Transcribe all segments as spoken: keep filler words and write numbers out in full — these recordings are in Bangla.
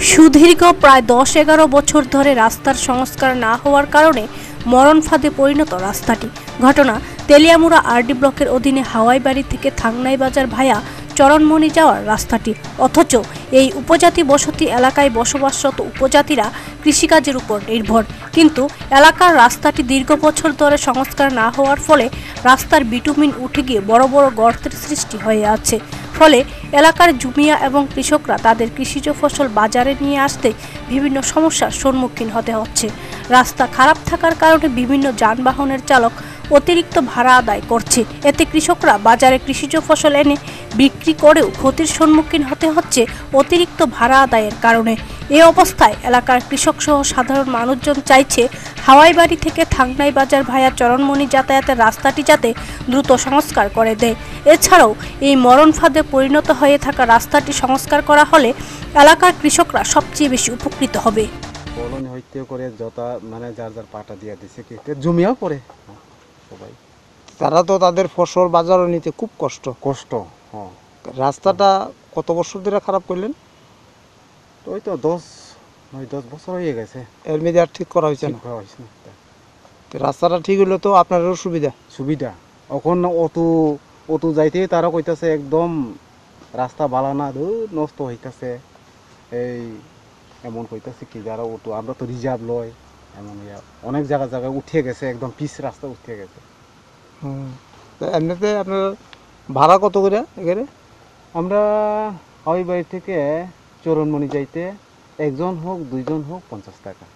সুদীর্ঘ প্রায় দশ এগারো বছর ধরে রাস্তার সংস্কার না হওয়ার কারণে মরণ ফাঁদে পরিণত রাস্তাটি। ঘটনা তেলিয়ামুড়া আরডি ব্লকের অধীনে হাওয়াইবাড়ি থেকে থাংনাই বাজার ভায়া চরণমণি যাওয়ার রাস্তাটি। অথচ এই উপজাতি বসতি এলাকায় বসবাসরত উপজাতিরা কৃষিকাজের উপর নির্ভর, কিন্তু এলাকার রাস্তাটি দীর্ঘ বছর ধরে সংস্কার না হওয়ার ফলে রাস্তার বিটুমিন উঠে গিয়ে বড় বড় গর্তের সৃষ্টি হয়ে আছে। ফলে এলাকার জুমিয়া এবং কৃষকরা তাদের কৃষিজ ফসল বাজারে নিয়ে আসতে বিভিন্ন সমস্যার সম্মুখীন হতে হচ্ছে। রাস্তা খারাপ থাকার কারণে বিভিন্ন যানবাহনের চালক অতিরিক্ত ভাড়া আদায় করছে। এতে কৃষকরা বাজারে কৃষিজ ফসল এনে বিক্রি করেও ক্ষতির সম্মুখীন হতে হচ্ছে অতিরিক্ত ভাড়া আদায়ের কারণে। এই অবস্থায় এলাকার কৃষক সহ সাধারণ মানুষজন চাইছে হাওয়াইবাড়ি থেকে থাংনাই বাজার ভায়া চরণমণি যাতায়াতের রাস্তাটি যাতে দ্রুত সংস্কার করে দেয়। এছাড়াও এই মরণ ফাঁদে পরিণত হয়ে থাকা রাস্তাটি সংস্কার করা হলে এলাকার কৃষকরা সবচেয়ে বেশি উপকৃত হবে। কলোনি হইতে করে যতা মানে যার যার পাটা দিয়ে দিছে কি জমিও পড়ে সবাই, তারা তো তাদের ফসল বাজারে নিতে খুব কষ্ট কষ্ট। হ্যাঁ, রাস্তাটা কত বছর ধরে খারাপ করলেন? তো ওই তো দশ নয় দশ বছর হয়ে গেছে। এর মধ্যে আর ঠিক করা হয়েছে না? করা হয়েছে না। তো রাস্তাটা ঠিক হলে তো আপনারও সুবিধা সুবিধা। এখন অত অত যাইতে তারা কইতাছে একদম রাস্তা ভালো না, নষ্ট হইতাছে, এই এমন কইতাছে কি যারা অটো আমরা তো রিজার্ভ লয় এমন অনেক জায়গা জায়গায় উঠে গেছে, একদম পিচ রাস্তা উঠে গেছে। হুম, এমনিতে আপনার ভাড়া কত করে এখানে? আমরা হাওয়াইবাড়ি থেকে চরণমণি যাইতে একজন হোক দুইজন হোক পঞ্চাশ টাকা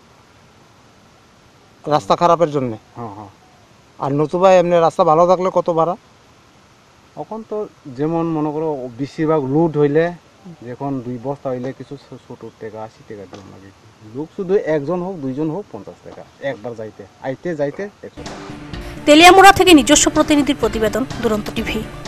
রাস্তা খারাপের জন্য। হ্যাঁ হ্যাঁ। আর নতুবা এমনি রাস্তা ভালো থাকলে কত ভাড়া? এখন তো যেমন মনে করো বেশিরভাগ লুট হইলে যখন দুই বস্তা হইলে কিছু সত্তর টাকা আশি টাকা দিন লাগে। লোক শুধু একজন হোক দুইজন হোক পঞ্চাশ টাকা একবার যাইতে আইতে যাইতে একশো টাকা। তেলিয়ামুড়া থেকে নিজস্ব প্রতিনিধির প্রতিবেদন, দুরন্ত টিভি।